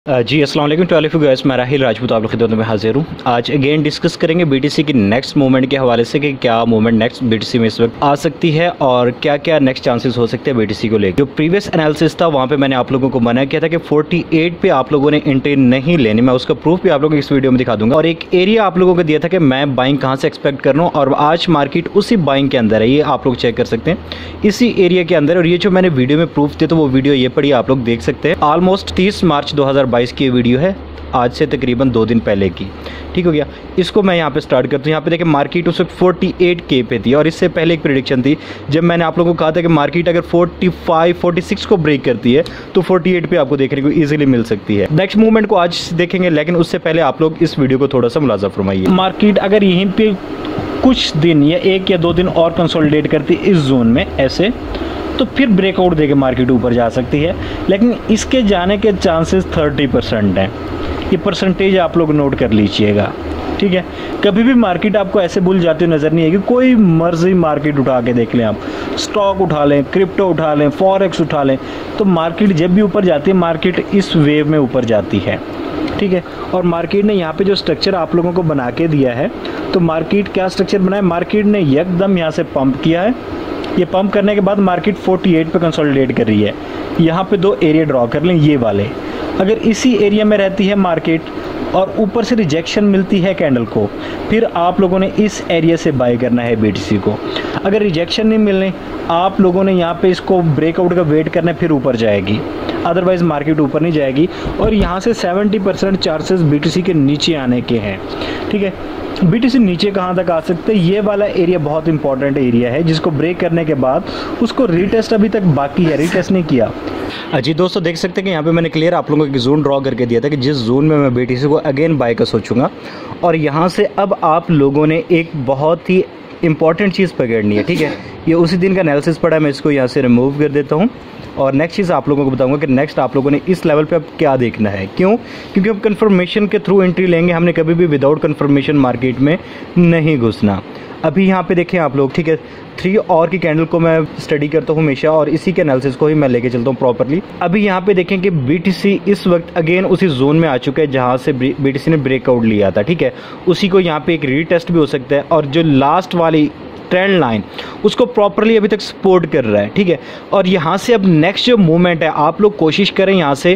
जी अस्सलाम वालेकुम to all of you guys, मैं राहिल राजपूत आप लोग की खिदमत में हाजिर हूँ। आज अगेन डिस्कस करेंगे बीटीसी की नेक्स्ट मूवमेंट के हवाले से कि क्या मूवमेंट नेक्स्ट बीटीसी में इस वक्त आ सकती है और क्या क्या नेक्स्ट चांसेस हो सकते हैं बीटीसी को लेकर। जो प्रीवियस एनालिसिस था वहाँ पे मैंने आप लोगों को मना किया था कि 48 पे आप लोगों ने एंट्री नहीं लेनी। मैं उसका प्रूफ भी आप लोगों को इस वीडियो में दिखा दूंगा और एक एरिया आप लोगों को दिया था कि मैं बाइंग कहाँ से एक्सपेक्ट कर रहा हूँ और आज मार्केट उसी बाइंग के अंदर है। ये आप लोग चेक कर सकते हैं इसी एरिया के अंदर। और ये जो मैंने वीडियो में प्रूफ दिया तो वो वीडियो ये पड़ी आप लोग देख सकते हैं। ऑलमोस्ट 30 मार्च 2022 की वीडियो है, आज से तकरीबन 2 दिन पहले की। ठीक हो गया। इसको मैं यहाँ पे स्टार्ट करता हूँ। यहाँ पे देखिए मार्केट उस वक्त 48K पे थी और इससे पहले एक प्रेडिक्शन थी जब मैंने आप लोगों को कहा था कि मार्केट अगर 45 46 को ब्रेक करती है तो 48 पे आपको देखने को इजीली मिल सकती है। नेक्स्ट मूवमेंट को आज देखेंगे, लेकिन उससे पहले आप लोग इस वीडियो को थोड़ा सा मुलाजा फरमाइए। मार्केट अगर यहीं पे कुछ दिन या 1 या 2 दिन और कंसोलिडेट करती इस जोन में ऐसे, तो फिर ब्रेकआउट देके मार्केट ऊपर जा सकती है, लेकिन इसके जाने के चांसेस 30% हैं। ये परसेंटेज आप लोग नोट कर लीजिएगा, ठीक है। कभी भी मार्केट आपको ऐसे भूल जाती हुई नज़र नहीं आएगी। कोई मर्जी मार्केट उठा के देख लें, आप स्टॉक उठा लें, क्रिप्टो उठा लें, फॉरेक्स उठा लें, तो मार्केट जब भी ऊपर जाती है मार्केट इस वेव में ऊपर जाती है, ठीक है। और मार्केट ने यहाँ पे जो स्ट्रक्चर आप लोगों को बना के दिया है, तो मार्केट क्या स्ट्रक्चर बनाया, मार्केट ने एकदम यहाँ से पंप किया है। ये पंप करने के बाद मार्केट 48 पे कंसोलिडेट कर रही है। यहाँ पे 2 एरिया ड्रॉ कर लें, ये वाले। अगर इसी एरिया में रहती है मार्केट और ऊपर से रिजेक्शन मिलती है कैंडल को, फिर आप लोगों ने इस एरिया से बाय करना है बीटीसी को। अगर रिजेक्शन नहीं मिलने, आप लोगों ने यहाँ पे इसको ब्रेकआउट का वेट करना है, फिर ऊपर जाएगी, अदरवाइज़ मार्केट ऊपर नहीं जाएगी। और यहाँ से 70% चांसेस बीटीसी के नीचे आने के हैं, ठीक है। बीटीसी नीचे कहाँ तक आ सकते हैं, ये वाला एरिया बहुत इंपॉर्टेंट एरिया है जिसको ब्रेक करने के बाद उसको रीटेस्ट अभी तक बाकी है, रीटेस्ट नहीं किया। जी दोस्तों, देख सकते हैं कि यहाँ पे मैंने क्लियर आप लोगों को एक जोन ड्रॉ करके दिया था कि जिस जोन में मैं बीटीसी को अगेन बाय का सोचूंगा। और यहाँ से अब आप लोगों ने एक बहुत ही इंपॉर्टेंट चीज़ पकड़नी है, ठीक है। ये उसी दिन का एनालिसिस पड़ा है, मैं इसको यहाँ से रिमूव कर देता हूँ और नेक्स्ट चीज़ आप लोगों को बताऊंगा कि नेक्स्ट आप लोगों ने इस लेवल पे अब क्या देखना है। क्यों? क्योंकि अब कंफर्मेशन के थ्रू एंट्री लेंगे, हमने कभी भी विदाउट कंफर्मेशन मार्केट में नहीं घुसना। अभी यहाँ पे देखें आप लोग, ठीक है, 3 और की कैंडल को मैं स्टडी करता हूँ हमेशा और इसी के एनालिसिस को ही मैं लेके चलता हूँ प्रॉपरली। अभी यहाँ पे देखें कि बीटीसी इस वक्त अगेन उसी जोन में आ चुका है जहाँ से बीटीसी ने ब्रेकआउट लिया था, ठीक है। उसी को यहाँ पे एक रीटेस्ट भी हो सकता है और जो लास्ट वाली ट्रेंड लाइन उसको प्रॉपरली अभी तक सपोर्ट कर रहा है, ठीक है। और यहाँ से अब नेक्स्ट जो मूवमेंट है, आप लोग कोशिश करें यहाँ से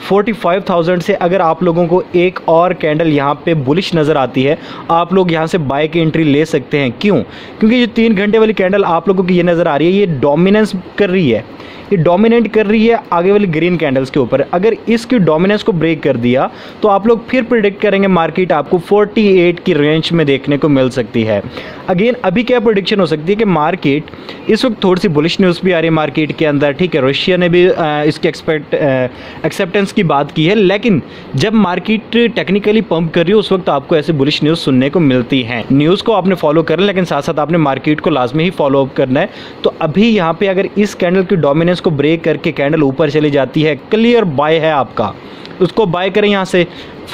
45,000 से अगर आप लोगों को एक और कैंडल यहाँ पे बुलिश नज़र आती है, आप लोग यहाँ से बाय की एंट्री ले सकते हैं। क्यों? क्योंकि जो 3 घंटे वाली कैंडल आप लोगों की ये नज़र आ रही है, ये डोमिनेंस कर रही है, ये डोमिनेट कर रही है आगे वाली ग्रीन कैंडल्स के ऊपर। अगर इसकी डोमिनेंस को ब्रेक कर दिया तो आप लोग फिर प्रिडिक्ट करेंगे मार्केट आपको 48 की रेंज में देखने को मिल सकती है। अगेन अभी क्या प्रेडिक्शन हो सकती है कि मार्केट इस वक्त थोड़ी सी बुलिश न्यूज़ भी आ रही है मार्केट के अंदर, ठीक है। रशिया ने भी इसके एक्सेप्टेंस की बात की है, लेकिन जब मार्केट टेक्निकली पंप कर रही है उस वक्त आपको ऐसे बुलिश न्यूज़ सुनने को मिलती है। न्यूज़ को आपने फॉलो करना, लेकिन साथ साथ आपने मार्केट को लाजमी ही फॉलो अप करना है। तो अभी यहाँ पे अगर इस कैंडल की डोमिनेंस को ब्रेक करके कैंडल ऊपर चली जाती है, क्लियर बाय है आपका, उसको बाय करें, यहाँ से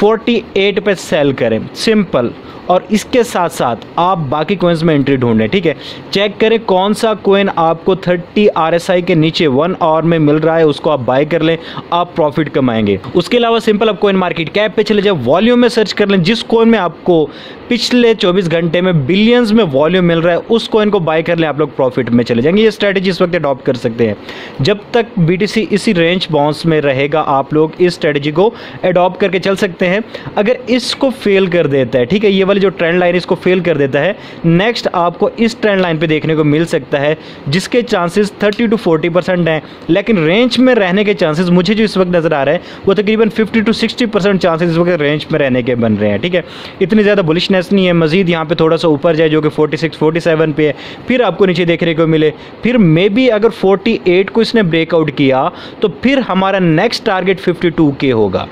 48 पे सेल करें, सिंपल। और इसके साथ साथ आप बाकी कोइंस में एंट्री ढूंढें, ठीक है। चेक करें कौन सा कोइन आपको 30 RSI के नीचे 1 आवर में मिल रहा है, उसको आप बाय कर लें, आप प्रॉफिट कमाएंगे। उसके अलावा सिंपल आप कोइन मार्केट कैप पे चले जाए, वॉल्यूम में सर्च कर लें, जिस कोइन में आपको पिछले 24 घंटे में बिलियंस में वॉल्यूम मिल रहा है उस कोइन को बाय कर लें, आप लोग प्रॉफिट में चले जाएंगे। ये स्ट्रेटेजी इस वक्त अडॉप्ट कर सकते हैं। जब तक बीटीसी इसी रेंज बाउंस में रहेगा आप लोग इस स्ट्रेटेजी को अडॉप्ट करके चल सकते हैं। अगर इसको फेल कर देता है, ठीक है, ये वाली जो ट्रेंड लाइन इसको फेल कर देता है, नेक्स्ट आपको इस ट्रेंड लाइन पे देखने को मिल सकता है जिसके चांसेस 30 to 40% हैं, लेकिन रेंज में रहने के चांसेस मुझे जो इस वक्त नजर आ रहा है वो तकरीबन 50 to 60% चांसेस इस वक्त रेंज में रहने के बन रहे हैं, ठीक है। इतनी ज़्यादा बुलिशनेस नहीं है। मजीद यहाँ पे थोड़ा सा ऊपर जाए जो कि 46 47 पे है, फिर आपको नीचे देखने को मिले, फिर मे बी अगर 48 को इसने ब्रेकआउट किया तो फिर हमारा नेक्स्ट टारगेट 52K होगा।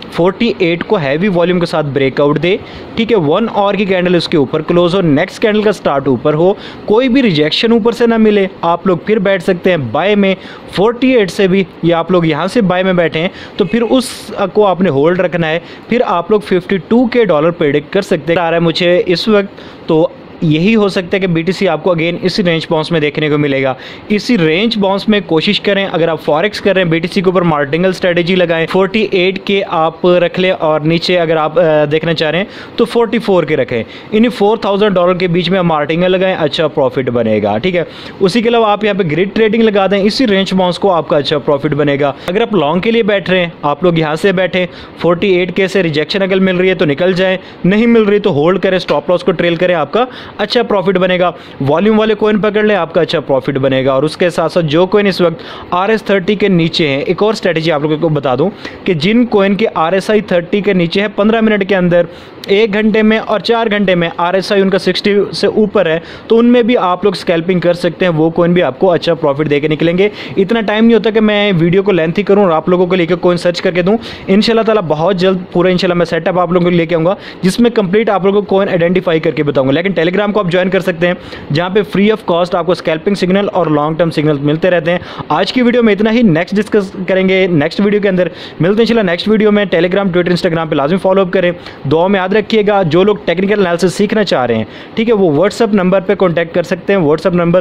48 को हैवी वॉल्यूम के साथ ब्रेकआउट दे, ठीक है, 1 आवर की कैंडल इसके ऊपर क्लोज हो, नेक्स्ट कैंडल का स्टार्ट ऊपर हो, कोई भी रिजेक्शन ऊपर से ना मिले, आप लोग फिर बैठ सकते हैं बाय में। 48 से भी या आप लोग यहाँ से बाय में बैठे हैं तो फिर उसको आपने होल्ड रखना है, फिर आप लोग $52K प्रेडिक्ट कर सकते हैं। आ रहा है मुझे इस वक्त, तो यही हो सकता है कि BTC आपको अगेन इसी रेंज बाउंस में देखने को मिलेगा। इसी रेंज बाउंस में कोशिश करें, अगर आप फॉरेक्स कर रहे हैं BTC के ऊपर मार्टिंगल स्ट्रेटेजी लगाएं, 48 के आप रख लें और नीचे अगर आप देखना चाह रहे हैं तो 44 के रखें। इन्हीं $4,000 के बीच में आप मार्टिंगल लगाएं, अच्छा प्रॉफिट बनेगा, ठीक है। उसी के अलावा आप यहाँ पे ग्रिड ट्रेडिंग लगा दें, इसी रेंज बाउंस को आपका अच्छा प्रॉफिट बनेगा। अगर आप लॉन्ग के लिए बैठ रहे हैं, आप लोग यहाँ से बैठे 48 के से रिजेक्शन अगर मिल रही है तो निकल जाए, नहीं मिल रही तो होल्ड करें, स्टॉप लॉस को ट्रेल करें, आपका अच्छा प्रॉफिट बनेगा। वॉल्यूम वाले कॉइन पकड़ लें, आपका अच्छा प्रॉफिट बनेगा। और उसके साथ साथ जो कॉइन इस वक्त RS30 के नीचे है, एक और स्ट्रेटेजी आप लोगों को बता दूं कि जिन कॉइन के RSI 30 के नीचे है, 15 मिनट के अंदर, 1 घंटे में और 4 घंटे में RSI उनका 60 से ऊपर है, तो उनमें भी आप लोग स्कैल्पिंग कर सकते हैं। वो कॉइन भी आपको अच्छा प्रॉफिट देके निकलेंगे। इतना टाइम नहीं होता कि मैं वीडियो को लेंथी करूं और आप लोगों को लेकर कॉइन सर्च करके दूं। इंशाल्लाह ताला बहुत जल्द पूरा इंशाल्लाह मैं सेटअप आप लोगों को लेके आऊँगा, जिसमें कंप्लीट आप लोगों को कॉइन आइडेंटिफाई करके बताऊंगा। लेकिन टेलीग्राम को आप ज्वाइन कर सकते हैं, जहाँ पे फ्री ऑफ कॉस्ट आपको स्कैल्पिंग सिग्नल और लॉन्ग टर्म सिग्नल मिलते रहते हैं। आज की वीडियो में इतना ही, नेक्स्ट डिस्कस करेंगे नेक्स्ट वीडियो के अंदर। मिलते हैं इंशाल्लाह नेक्स्ट वीडियो में। टेलीग्राम, ट्विटर, इंस्टाग्राम पे लाजमी फॉलो अप करें। दुआ में याद रखिएगा, जो लोग टेक्निकल एनालिसिस सीखना चाह रहे हैं, ठीक है, वो व्हाट्सअप नंबर पे कांटेक्ट कर सकते हैं। व्हाट्सअप नंबर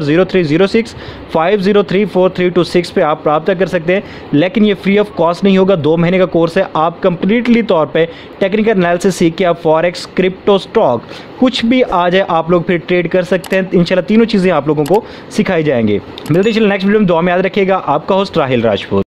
0306503432 पे आप प्राप्त कर सकते हैं। लेकिन ये फ्री ऑफ कॉस्ट नहीं होगा, 2 महीने का कोर्स है। आप कंप्लीटली तौर पे टेक्निकल एनालिसिस सीख के आप फॉरेक्स, क्रिप्टो, स्टॉक कुछ भी आ जाए आप लोग फिर ट्रेड कर सकते हैं। इंशाल्लाह तीनों चीज़ें आप लोगों को सिखाई जाएंगी। मिलते हैं नेक्स्ट वीडियो में। दुआ में याद रखिएगा। आपका होस्ट राहिल राजपूत।